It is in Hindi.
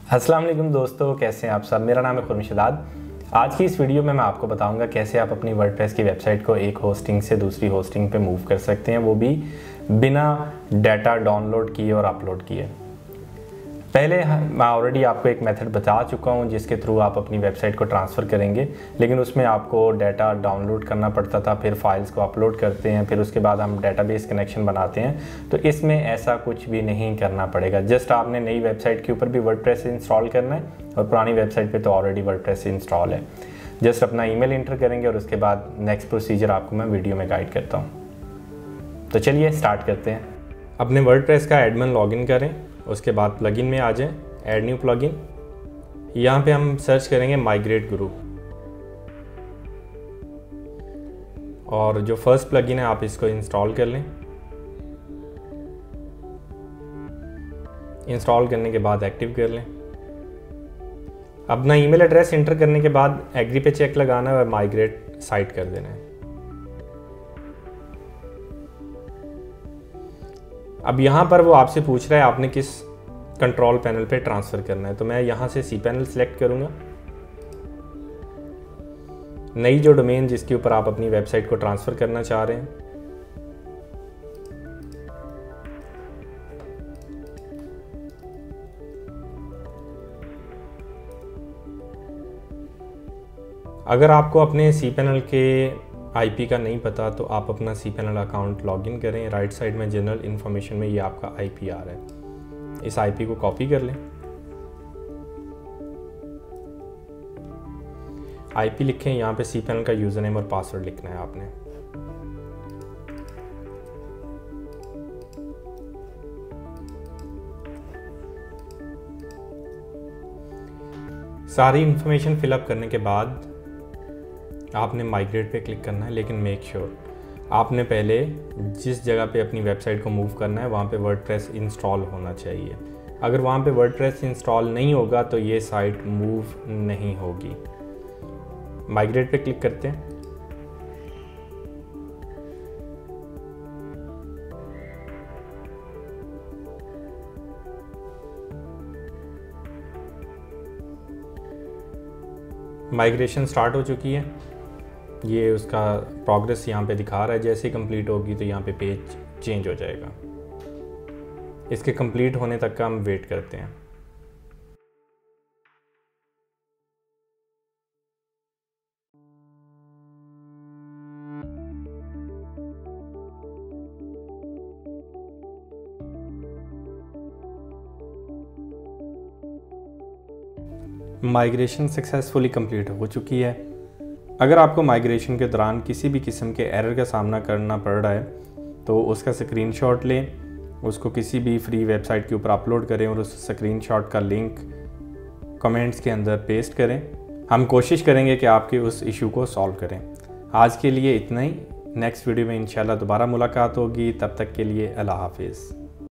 अस्सलाम वालेकुम दोस्तों, कैसे हैं आप सब। मेरा नाम है खुर्रम शहजाद। आज की इस वीडियो में मैं आपको बताऊंगा कैसे आप अपनी वर्डप्रेस की वेबसाइट को एक होस्टिंग से दूसरी होस्टिंग पे मूव कर सकते हैं, वो भी बिना डाटा डाउनलोड किए और अपलोड किए। पहले मैं ऑलरेडी आपको एक मेथड बता चुका हूं जिसके थ्रू आप अपनी वेबसाइट को ट्रांसफ़र करेंगे, लेकिन उसमें आपको डाटा डाउनलोड करना पड़ता था, फिर फाइल्स को अपलोड करते हैं, फिर उसके बाद हम डेटाबेस कनेक्शन बनाते हैं। तो इसमें ऐसा कुछ भी नहीं करना पड़ेगा। जस्ट आपने नई वेबसाइट के ऊपर भी वर्डप्रेस इंस्टॉल करना है और पुरानी वेबसाइट पर तो ऑलरेडी वर्डप्रेस इंस्टॉल है। जस्ट अपना ईमेल इंटर करेंगे और उसके बाद नेक्स्ट प्रोसीजर आपको मैं वीडियो में गाइड करता हूँ। तो चलिए स्टार्ट करते हैं। अपने वर्डप्रेस का एडमिन लॉगिन करें, उसके बाद प्लगइन में आ जाएं, ऐड न्यू प्लगइन। यहाँ पे हम सर्च करेंगे माइग्रेट गुरु, और जो फर्स्ट प्लगइन है आप इसको इंस्टॉल कर लें। इंस्टॉल करने के बाद एक्टिव कर लें। अपना ईमेल एड्रेस इंटर करने के बाद एग्री पे चेक लगाना है और माइग्रेट साइट कर देना है। अब यहाँ पर वो आपसे पूछ रहा है आपने किस कंट्रोल पैनल पे ट्रांसफ़र करना है, तो मैं यहाँ से सी पैनल सेलेक्ट करूँगा। नई जो डोमेन जिसके ऊपर आप अपनी वेबसाइट को ट्रांसफ़र करना चाह रहे हैं, अगर आपको अपने सी पैनल के आईपी का नहीं पता तो आप अपना सी पैनल अकाउंट लॉगिन करें। राइट साइड में जनरल इन्फॉर्मेशन में ये आपका आईपी आ रहा है, इस आईपी को कॉपी कर लें। आईपी लिखें, यहाँ पे सी पैनल का यूज़र नेम और पासवर्ड लिखना है आपने। सारी इन्फॉर्मेशन फिलअप करने के बाद आपने माइग्रेट पे क्लिक करना है, लेकिन मेक श्योर आपने पहले जिस जगह पे अपनी वेबसाइट को मूव करना है वहाँ पे वर्डप्रेस इंस्टॉल होना चाहिए। अगर वहाँ पे वर्डप्रेस इंस्टॉल नहीं होगा तो ये साइट मूव नहीं होगी। माइग्रेट पे क्लिक करते हैं। माइग्रेशन स्टार्ट हो चुकी है, ये उसका प्रोग्रेस यहाँ पे दिखा रहा है। जैसे ही कंप्लीट होगी तो यहाँ पे पेज चेंज हो जाएगा। इसके कंप्लीट होने तक का हम वेट करते हैं। माइग्रेशन सक्सेसफुली कंप्लीट हो चुकी है। अगर आपको माइग्रेशन के दौरान किसी भी किस्म के एरर का सामना करना पड़ रहा है तो उसका स्क्रीनशॉट लें, उसको किसी भी फ्री वेबसाइट के ऊपर अपलोड करें और उस स्क्रीनशॉट का लिंक कमेंट्स के अंदर पेस्ट करें। हम कोशिश करेंगे कि आपके उस इशू को सॉल्व करें। आज के लिए इतना ही। नेक्स्ट वीडियो में इंशाल्लाह दोबारा मुलाकात होगी। तब तक के लिए अल्लाह हाफिज़।